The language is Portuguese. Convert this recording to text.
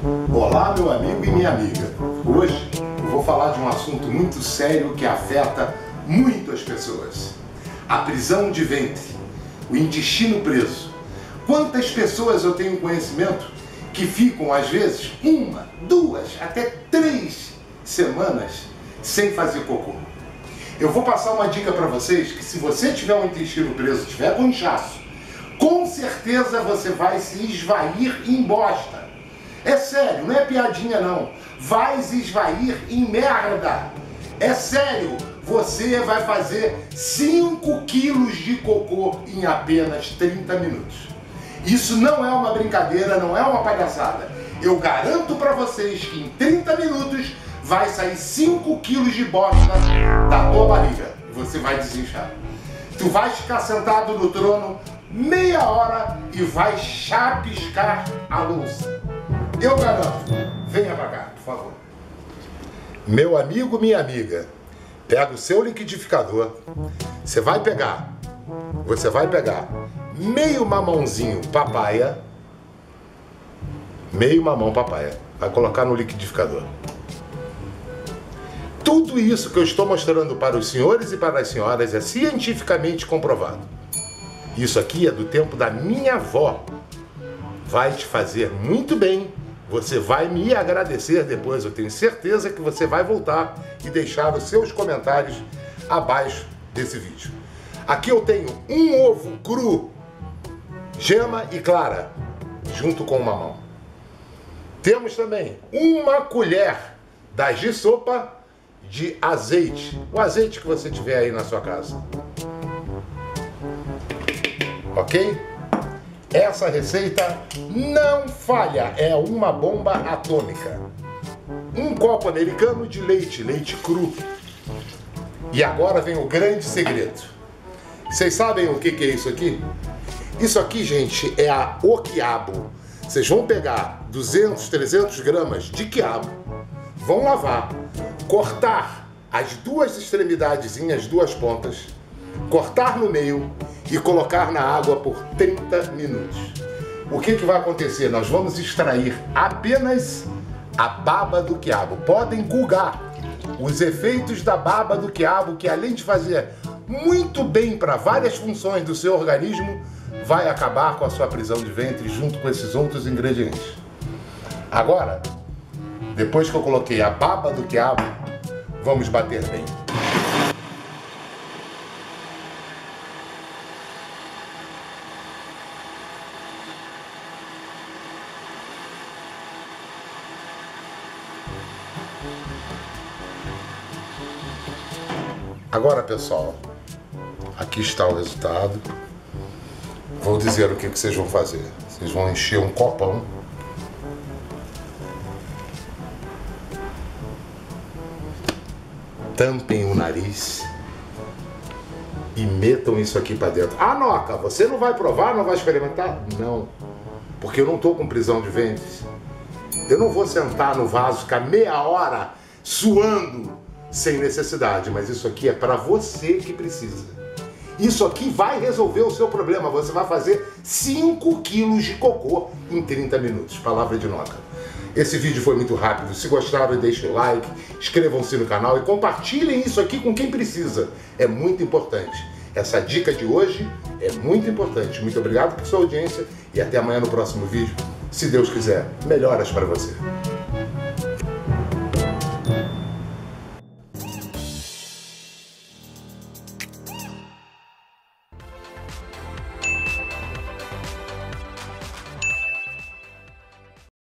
Olá, meu amigo e minha amiga. Hoje eu vou falar de um assunto muito sério que afeta muito as pessoas. A prisão de ventre, o intestino preso. Quantas pessoas eu tenho conhecimento que ficam, às vezes, 1, 2, até 3 semanas sem fazer cocô? Eu vou passar uma dica para vocês que se você tiver um intestino preso, tiver com inchaço, com certeza você vai se esvair em bosta. É sério, não é piadinha não. Vai se esvair em merda. É sério, você vai fazer 5 quilos de cocô em apenas 30 minutos. Isso não é uma brincadeira, não é uma palhaçada. Eu garanto para vocês que em 30 minutos vai sair 5 quilos de bosta da tua barriga. E você vai desinchar. Tu vai ficar sentado no trono meia hora e vai chapiscar a louça. Eu garanto. Venha pra cá, por favor. Meu amigo, minha amiga, pega o seu liquidificador. Você vai pegar meio mamãozinho papaya, meio mamão papaya. Vai colocar no liquidificador. Tudo isso que eu estou mostrando para os senhores e para as senhoras é cientificamente comprovado. Isso aqui é do tempo da minha avó. Vai te fazer muito bem. Você vai me agradecer depois. Eu tenho certeza que você vai voltar e deixar os seus comentários abaixo desse vídeo. Aqui eu tenho um ovo cru, gema e clara, junto com o mamão. Temos também uma colher de sopa de azeite, o azeite que você tiver aí na sua casa. Ok? Essa receita não falha, é uma bomba atômica. Um copo americano de leite, leite cru. E agora vem o grande segredo. Vocês sabem o que é isso aqui? Isso aqui, gente, é o quiabo. Vocês vão pegar 200, 300 gramas de quiabo, vão lavar, cortar as duas extremidadezinhas, as duas pontas, cortar no meio e colocar na água por 30 minutos. O que vai acontecer? Nós vamos extrair apenas a baba do quiabo. Podem googar os efeitos da baba do quiabo, que além de fazer muito bem para várias funções do seu organismo, vai acabar com a sua prisão de ventre junto com esses outros ingredientes. Agora, depois que eu coloquei a baba do quiabo, vamos bater bem. Agora, pessoal, aqui está o resultado. Vou dizer o que vocês vão fazer. Vocês vão encher um copão. Tampem o nariz e metam isso aqui para dentro. Ah, Noca, você não vai provar, não vai experimentar? Não, porque eu não estou com prisão de ventre. Eu não vou sentar no vaso, ficar meia hora suando sem necessidade, mas isso aqui é para você que precisa. Isso aqui vai resolver o seu problema. Você vai fazer 5 quilos de cocô em 30 minutos. Palavra de Noca. Esse vídeo foi muito rápido. Se gostaram, deixem o like, inscrevam-se no canal e compartilhem isso aqui com quem precisa. É muito importante. Essa dica de hoje é muito importante. Muito obrigado por sua audiência e até amanhã no próximo vídeo. Se Deus quiser, melhoras para você.